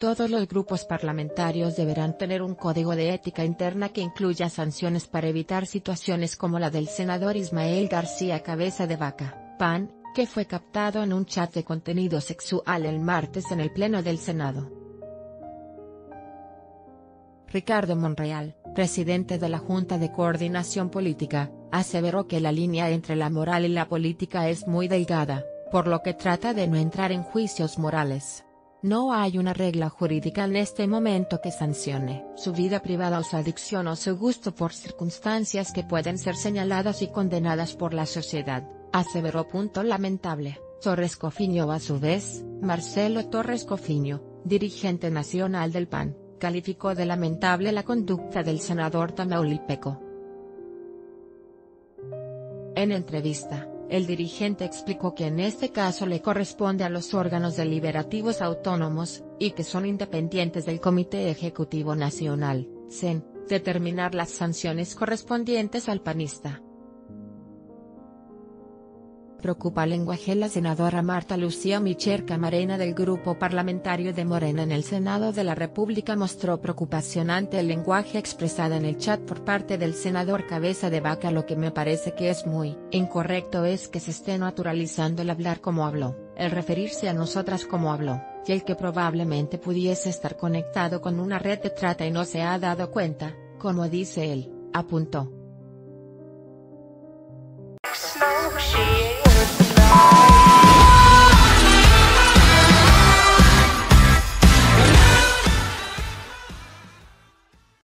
Todos los grupos parlamentarios deberán tener un código de ética interna que incluya sanciones para evitar situaciones como la del senador Ismael García Cabeza de Vaca, PAN, que fue captado en un chat de contenido sexual el martes en el Pleno del Senado. Ricardo Monreal, presidente de la Junta de Coordinación Política, aseveró que la línea entre la moral y la política es muy delgada, por lo que trata de no entrar en juicios morales. No hay una regla jurídica en este momento que sancione su vida privada o su adicción o su gusto por circunstancias que pueden ser señaladas y condenadas por la sociedad, aseveró. Lamentable. Torres Cofiño. A su vez, Marcelo Torres Cofiño, dirigente nacional del PAN, calificó de lamentable la conducta del senador tamaulipeco. En entrevista, el dirigente explicó que en este caso le corresponde a los órganos deliberativos autónomos, y que son independientes del Comité Ejecutivo Nacional, CEN, determinar las sanciones correspondientes al panista. Preocupa el lenguaje. La senadora Marta Lucía Micher Camarena del Grupo Parlamentario de Morena en el Senado de la República mostró preocupación ante el lenguaje expresado en el chat por parte del senador Cabeza de Vaca. Lo que me parece que es muy incorrecto es que se esté naturalizando el hablar como habló, el referirse a nosotras como habló, y el que probablemente pudiese estar conectado con una red de trata y no se ha dado cuenta, como dice él, apuntó.